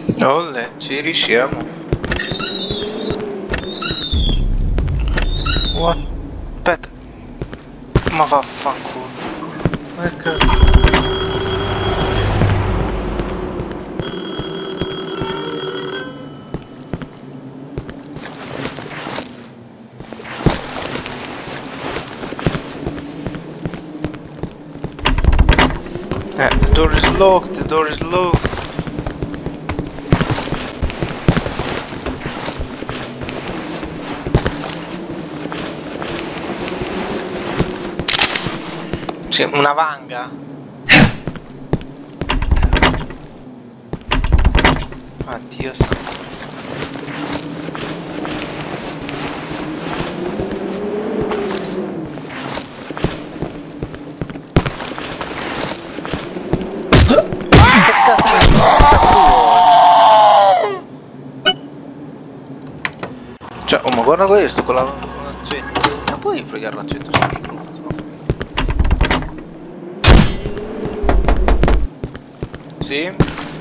Olle, ci riusciamo. What? Aspetta. Ma vaffanculo. Ma che cazzo? The door is locked, the door is locked. C'è una vanga. Addio santo. Che cazzo vuoi? Cioè, oh ma guarda questo con l'accento. Ma puoi fregare l'accento sullo struzzo? Sì?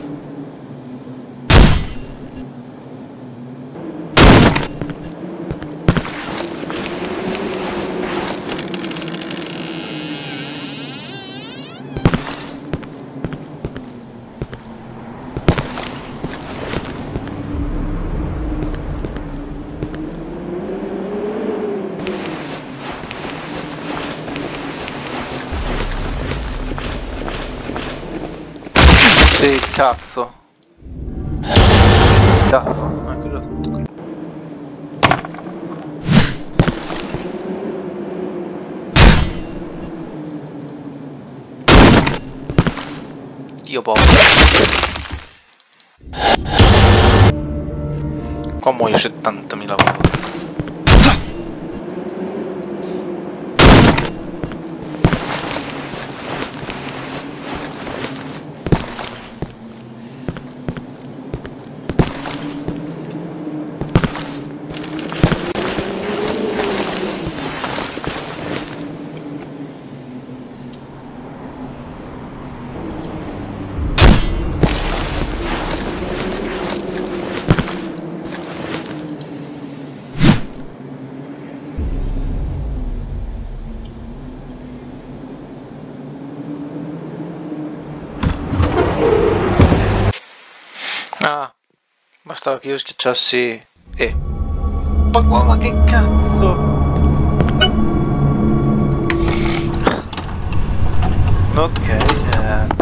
Sì, cazzo. Cazzo, ma quello è tutto qui. Dio povero. Qua muoio 70.000 volte. Ah, bastava che io schiacciassi E. Ma che cazzo? Ok,